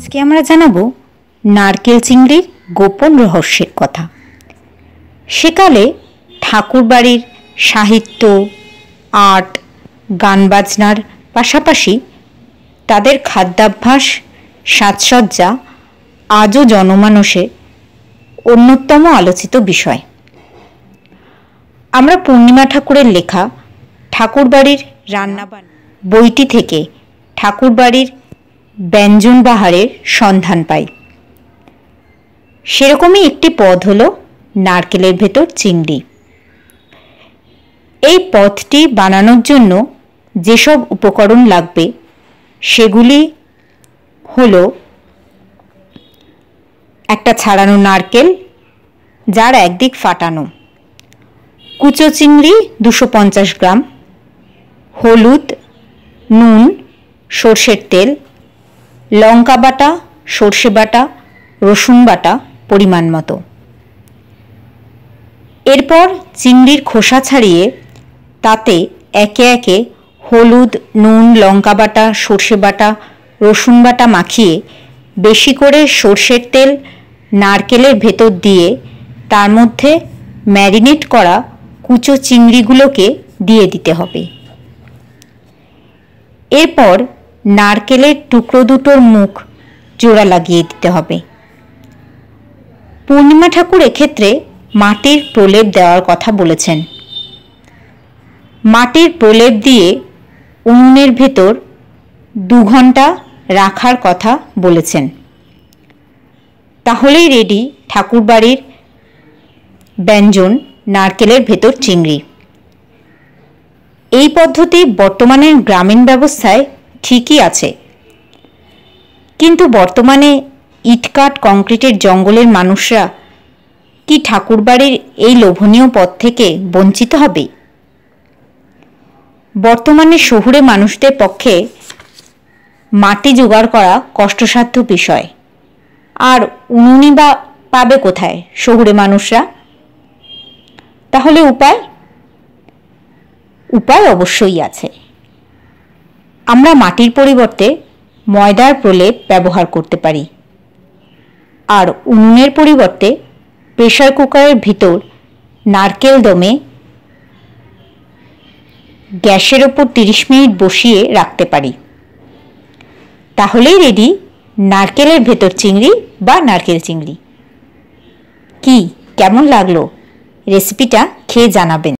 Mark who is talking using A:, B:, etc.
A: আজকে আমরা জানাবো নারকেল চিংড়ির গোপন রহস্যের কথা। সেকালে ঠাকুরবাড়ির সাহিত্য, আর্ট, গান বাজনার পাশাপাশি তাদের খাদ্যাভ্যাস, সাজসজ্জা আজও জনমানসে অন্যতম আলোচিত বিষয়। আমরা পূর্ণিমা ঠাকুরের লেখা ঠাকুরবাড়ির রান্নাবান্না বইটি থেকে ঠাকুরবাড়ির ব্যঞ্জন বাহারের সন্ধান পাই। সেরকমই একটি পদ হলো নারকেলের ভেতর চিংড়ি। এই পদটি বানানোর জন্য যেসব উপকরণ লাগবে সেগুলি হলো একটা ছাড়ানো নারকেল যার একদিক ফাটানো, কুচো চিংড়ি 250 গ্রাম, হলুদ, নুন, সর্ষের তেল, লঙ্কা বাটা, সর্ষে বাটা, রসুন বাটা পরিমাণ মতো। এরপর চিংড়ির খোসা ছাড়িয়ে তাতে একে একে হলুদ, নুন, লঙ্কা বাটা, সর্ষে বাটা, রসুন বাটা মাখিয়ে বেশি করে সর্ষের তেল নারকেলের ভেতর দিয়ে তার মধ্যে ম্যারিনেট করা কুচো চিংড়িগুলোকে দিয়ে দিতে হবে। এরপর নারকেলের টুকরো দুটোর মুখ জোড়া লাগিয়ে দিতে হবে। পূর্ণিমা ঠাকুর এক্ষেত্রে মাটির প্রলেপ দেওয়ার কথা বলেছেন। মাটির প্রলেপ দিয়ে উনুনের ভেতর 2 ঘন্টা রাখার কথা বলেছেন। তাহলেই রেডি ঠাকুরবাড়ির ব্যঞ্জন নারকেলের ভেতর চিংড়ি। এই পদ্ধতি বর্তমানের গ্রামীণ ব্যবস্থায় ঠিকই আছে, কিন্তু বর্তমানে ইটকাট কংক্রিটের জঙ্গলের মানুষরা কি ঠাকুরবাড়ির এই লোভনীয় পথ থেকে বঞ্চিত হবে? বর্তমানে শহুরে মানুষদের পক্ষে মাটি জোগাড় করা কষ্টসাধ্য বিষয়, আর উনুনই বা পাবে কোথায় শহুরে মানুষরা? তাহলে উপায় অবশ্যই আছে। আমরা মাটির পরিবর্তে ময়দার প্রলেপ ব্যবহার করতে পারি, আর উনুনের পরিবর্তে প্রেসার কুকারের ভিতর নারকেল দমে গ্যাসের ওপর 30 মিনিট বসিয়ে রাখতে পারি। তাহলেই রেডি নারকেলের ভেতর চিংড়ি বা নারকেল চিংড়ি। কি কেমন লাগলো? রেসিপিটা খেয়ে জানাবেন।